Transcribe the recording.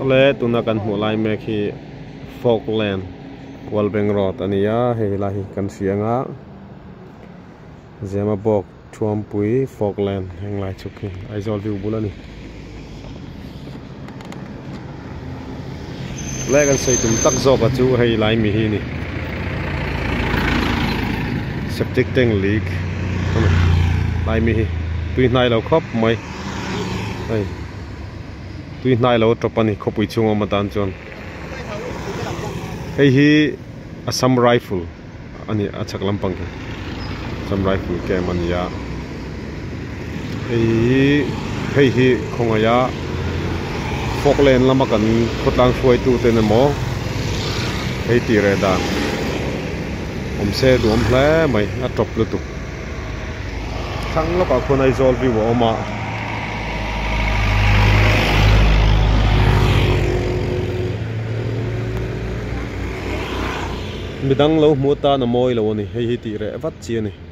le tuna kan hmu lai mek hi Falkland Walbeng Road ania hei lai kan sianga zema bok thuam pui Falkland heng lai chuki Aizawl view bulani le kan sei tum tak zoka chu hei lai mi hi ni septic tank leak lai mi hi tui hnai lo khop mai hei tui hnai lo tropani khopui chunga matan chon hei hi Assam rifle ani achak lampang ke Assam rifle ke mania hei hi khongaya Falkland lama kan khotlang fuai tu te na mo hei ti re da se duam hle mai a top lu tu thang lo ka khon Aizawl view oma midang lo muta na moi lo ni hei hi ti re vat chi ni